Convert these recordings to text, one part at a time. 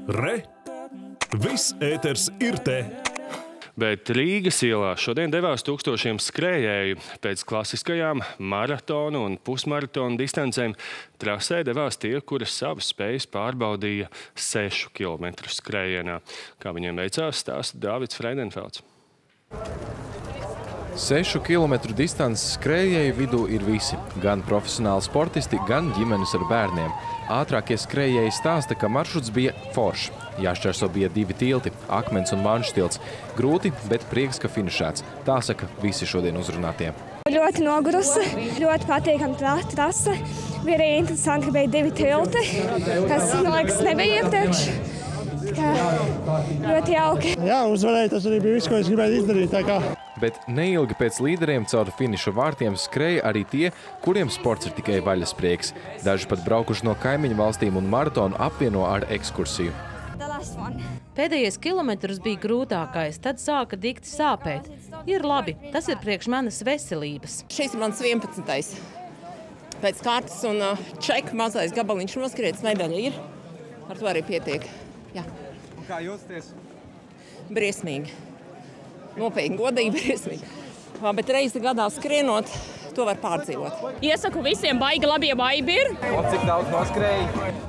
Re! Viss ēters ir te! Bet Rīgas ielā šodien devās tūkstošiem skrējēju. Pēc klasiskajām maratonu un pusmaratonu distancēm trasē devās tie, kuri savas spējas pārbaudīja 6 kilometru skrējienā. Kā viņiem veicās, stāsta Dāvids Freidenfelds. 6 kilometru distances skrējēju vidū ir visi. Gan profesionāli sportisti, gan ģimenes ar bērniem. Ātrākie skrējēji stāsta, ka maršruts bija foršs. Jāšķērso bija 2 tilti – Akmens un Manču tilts. Grūti, bet prieks, ka finišēts. Tā saka visi šodien uzrunātie. Ļoti nogurusi, ļoti patīkama trase. Bija arī interesanti, ka bija 2 tilti, kas, man liekas, nebija iepriekš. Ļoti jauki. Jā, uzvarēja, tas arī bija viss, ko es gribēju izdarīt. Bet neilgi pēc līderiem caur finiša vārtiem skrēja arī tie, kuriem sports ir tikai vaļasprieks. Daži pat braukuši no kaimiņu valstīm un maratonu apvieno ar ekskursiju. Pēdējais kilometrs bija grūtākais, tad sāka dikti sāpēt. Ir labi, tas ir priekš manas veselības. Šis ir mans 11. Pēc kārtas un ček mazais gabaliņš noskriets, medaļa ir. Ar to arī pietiek. Jā. Un kā jūtaties? Briesmīgi. Nopietni, godīgi briesmīgi. Bet reizi gadā skrienot, to var pārdzīvot. Iesaku visiem baigi labie vaibi ir. Un cik daudz noskrēji?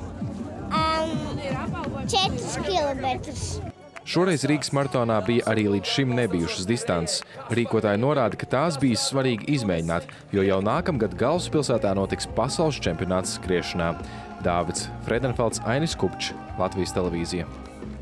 4 kilometrus. Šoreiz Rīgas maratonā bija arī līdz šim nebijušas distances. Rīkotāji norāda, ka tās bija svarīgi izmēģināt, jo jau nākamgad galvaspilsētā notiks pasaules čempionāts skriešanā. Dāvids Freidenfelds, Ainis Kupčs, Latvijas televīzija.